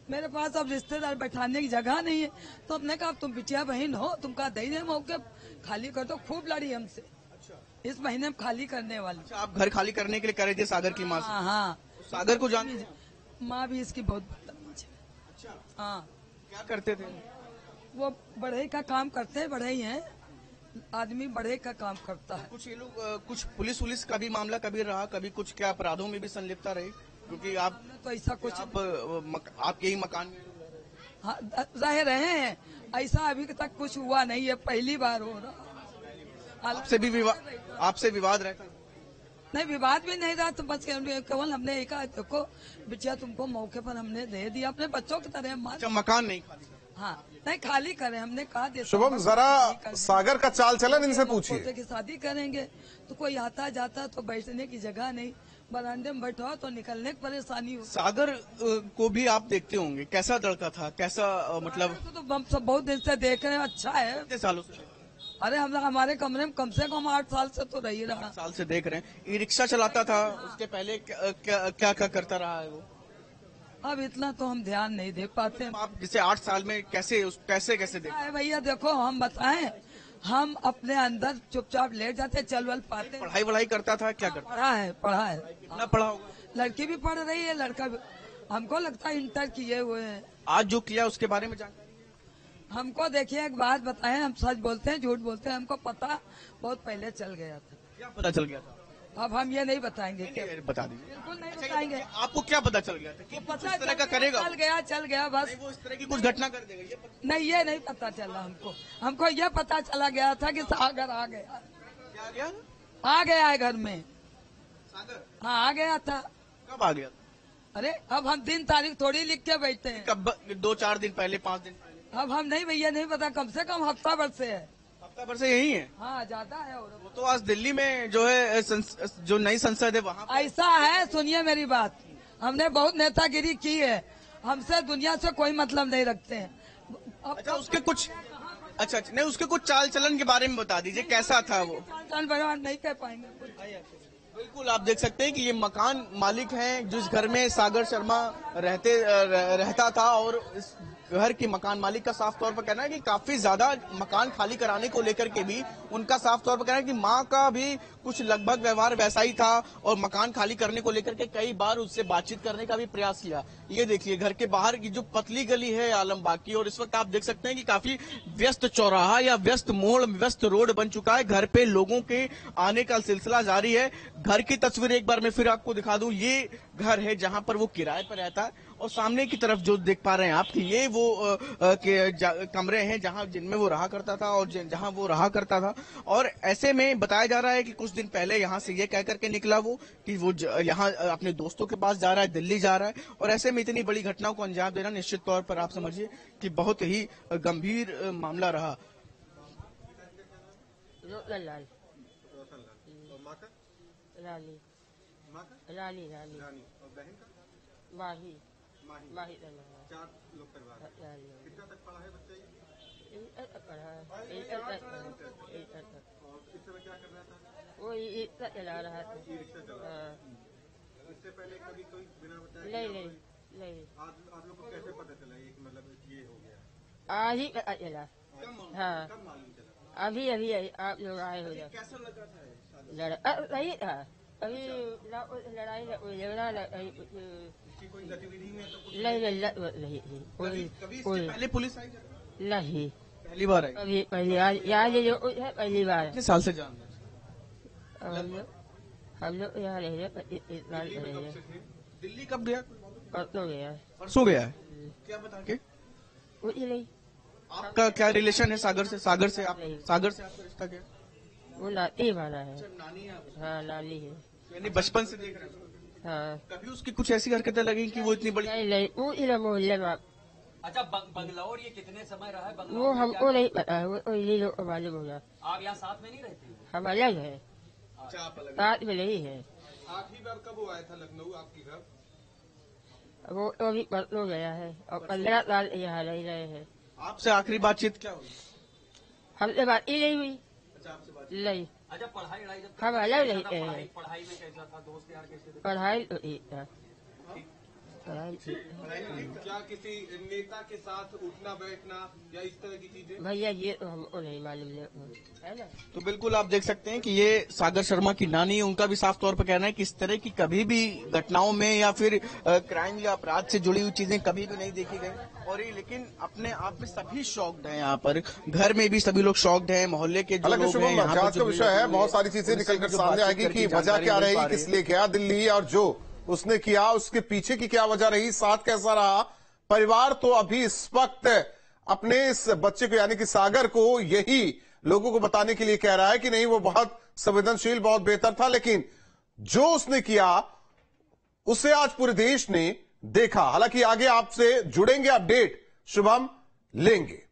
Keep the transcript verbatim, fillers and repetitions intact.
मेरे पास अब रिश्तेदार बैठाने की जगह नहीं है, तो हमने कहा तुम बिटिया बहन हो, तुम कहा दही दे मौके खाली कर दो। खूब लड़ी हमसे। इस महीने में खाली करने वाली। अच्छा, आप घर खाली करने के लिए कह रहे थे सागर की माँ से? हाँ हाँ, सागर को जानते हैं? माँ भी इसकी बहुत बदतमीज है। अच्छा, हाँ, क्या करते थे? वो बढ़ई का काम करते हैं, बढ़ई हैं, आदमी बढ़ई का काम करता है। कुछ ये लोग अ, कुछ पुलिस वुलिस का भी मामला कभी रहा, कभी कुछ क्या अपराधों में भी संलिप्तता रही? क्योंकि आप तो ऐसा कुछ आप अ, मक, आप यही मकान में हाँ, रह रहे हैं, ऐसा अभी तक कुछ हुआ नहीं है, पहली बार हो रहा। आपसे भी विवाद आपसे विवाद रहता है? नहीं, विवाद भी नहीं रहा, तो बस केवल हमने एक देखो बिटिया तुमको मौके पर हमने दे दिया, अपने बच्चों की तरह मान। अच्छा, मकान नहीं खाली? हाँ, नहीं खाली करें, हमने कहा देता शुभम, हूँ, जरा सागर का चाल चलन इनसे पूछिए। पोते की शादी करेंगे तो कोई आता जाता तो बैठने की जगह नहीं, बरामदे में बैठा तो निकलने की परेशानी हो। सागर अ, को भी आप देखते होंगे, कैसा लड़का था, कैसा अ, मतलब तो, तो हम सब बहुत दिन से देख रहे हैं, अच्छा है। कितने सालों से? अरे हम हमारे कमरे में कम से कम आठ साल से तो रही रहा। साल से देख रहे हैं। ई रिक्शा चलाता था, उसके पहले क्या क्या क्या, क्या करता रहा है वो? अब इतना तो हम ध्यान नहीं दे पाते हैं। आप जिसे आठ साल में कैसे उस कैसे कैसे देख? है भैया, देखो हम बताएं, हम अपने अंदर चुपचाप लेट जाते, चल वल पाते। पढ़ाई वढ़ाई करता था, क्या करता? पढ़ा है, पढ़ा है। कितना पढ़ा होगा? लड़की भी पढ़ रही है, लड़का भी, हमको लगता है इंटर किए हुए हैं। आज जो किया उसके बारे में जानकारी? हमको देखिए एक बात बताएं, हम सच बोलते हैं झूठ बोलते हैं, हमको पता बहुत पहले चल गया था। क्या पता चल गया था? अब हम ये नहीं बताएंगे। नहीं, बता दीजिए। बिल्कुल नहीं बताएंगे। आपको क्या पता चल गया था कि पता इस तरह का चल करेगा? चल गया, चल गया बस। नहीं, वो इस तरह की कुछ घटना कर देगा, ये पता नहीं, ये नहीं पता चला हमको। हमको ये पता चला गया था कि सागर आ गया, क्या आ गया? आ गया है घर में। सागर हाँ, आ गया था। कब आ गया? अरे अब हम दिन तारीख थोड़ी लिख के बैठते हैं। कब? दो चार दिन पहले, पाँच दिन पहले? अब हम नहीं भैया, नहीं पता, कम से कम हफ्ता भर से है। हफ्ता भर से यही है? हाँ, ज्यादा है। और वो तो आज दिल्ली में जो है संस, जो नई संसद है वहाँ ऐसा है, सुनिए मेरी बात, हमने बहुत नेतागिरी की है, हमसे दुनिया से कोई मतलब नहीं रखते हैं। अब अच्छा, उसके कुछ अच्छा अच्छा नहीं, उसके कुछ चाल चलन के बारे में बता दीजिए, कैसा था वो? जान बयान नहीं कह पाएंगे। बिल्कुल, आप देख सकते हैं कि ये मकान मालिक हैं जिस घर में सागर शर्मा रहते रह, रहता था, और इस घर की मकान मालिक का साफ तौर पर कहना है कि काफी ज्यादा मकान खाली कराने को लेकर के भी उनका साफ तौर पर कहना है कि मां का भी कुछ लगभग व्यवहार वैसा ही था, और मकान खाली करने को लेकर के कई बार उससे बातचीत करने का भी प्रयास किया। ये देखिए घर के बाहर की जो पतली गली है आलमबाग की, और इस वक्त आप देख सकते हैं कि काफी व्यस्त चौराहा या व्यस्त मोड़, व्यस्त रोड बन चुका है। घर पे लोगों के आने का सिलसिला जारी है। घर की तस्वीर एक बार मैं फिर आपको दिखा दूं, ये घर है जहां पर वो किराए पर रहता है, और सामने की तरफ जो देख पा रहे हैं आप कि ये वो आ, आ, के कमरे हैं जहां जिनमें वो रहा करता था और जहां वो रहा करता था। और ऐसे में बताया जा रहा है कि कुछ दिन पहले यहां से ये कह करके निकला वो कि वो यहां अपने दोस्तों के पास जा रहा है, दिल्ली जा रहा है, और ऐसे में इतनी बड़ी घटनाओं को अंजाम देना निश्चित तौर पर आप समझिए कि बहुत ही गंभीर मामला रहा। रानी रानी रानी और बहन का? माही माही। माही चार लोग परिवार। कितना तक पढ़ा है बच्चा ये? पढ़ा और इस समय क्या कर रहा था? वो रिक्शा चला रहा था। ई रिक्शा चला रहा था। इससे पहले कभी कोई बिना बताए? नहीं नहीं नहीं। आज आप लोग को कैसे पता चला ये मतलब ये हो गया? आज ही पता चला। हाँ, कब मालूम चला? अभी अभी आप लोग आए हो जाए। कैसा लगा था? सही था, अभी लड़ाई लड़ाई कोई गतिविधि में तो कुछ नहीं नहीं कभी, कभी इससे पहले पुलिस आई? नहीं, पहली बार आई? अभी पहली बार यहाँ जो है, पहली बार। कितने साल से जान रहे? हम लोग हम लोग यहाँ रह रहे इतना रह रहे। दिल्ली कब गया? परसों गया। परसों गया है? क्या बता के? कुछ नहीं। आपका क्या रिलेशन है सागर से? सागर से आप सागर से आपका रिश्ता क्या? वो नाती वाला है। नानी है? हाँ, नानी है। यानी बचपन से देख रहे हैं? हाँ। कभी उसकी कुछ ऐसी हरकतें लगी कि वो इतनी बड़ी? नहीं नहीं, वो इधर मोहल्ले में। अच्छा, बंगलौर ये कितने समय रहा है? बंगलौर वो हमको नहीं पता, वो ये लोग मालूम होगा। आप यहाँ साथ में नहीं रहते? हम अलग है, अच्छा, आप अलग? साथ में नहीं है। आखिरी बार कब वो आया था लखनऊ आपके घर? वो तो अभी परसों गया है, और पंद्रह साल यहाँ रह रहे हैं। आपसे आखिरी बातचीत क्या हुई? हमसे बात ही नहीं हुई। अच्छा, आपसे बात नहीं, अच्छा, पढ़ाई वढ़ाई जब हम अलग कैसा रहते था? हैं। पढ़ाई पढ़ाई में कैसा था? दोस्त यार कैसे थे? पढ़ाई तो ठीक था। पढ़ाई ठीक है। क्या किसी नेता के साथ उठना बैठना या इस तरह की चीजें? भैया ये तो हमको नहीं मालूम है ना। तो बिल्कुल आप देख सकते हैं कि ये सागर शर्मा की नानी, उनका भी साफ तौर पर कहना है कि इस तरह की कभी भी घटनाओं में या फिर क्राइम या अपराध से जुड़ी हुई चीजें कभी भी नहीं देखी गई। और ये लेकिन अपने आप में सभी शॉक्ड हैं, यहाँ पर घर में भी सभी लोग शॉक्ड हैं, मोहल्ले के जो हालांकि लोग हैं, शुभम, यहाँ पर जांच जो का विषय है, बहुत सारी चीजें उनसे निकल कर जो सामने बातचीत आएगी करके कि वजह जानकारी क्या मिल रही, पा रही किस है। लिए गया दिल्ली और जो उसने किया उसके पीछे की क्या वजह रही, साथ कैसा रहा परिवार। तो अभी इस वक्त अपने इस बच्चे को यानी कि सागर को यही लोगों को बताने के लिए कह रहा है कि नहीं वो बहुत संवेदनशील, बहुत बेहतर था, लेकिन जो उसने किया उसे आज पूरे देश ने देखा। हालांकि आगे आपसे जुड़ेंगे, अपडेट शुभम लेंगे।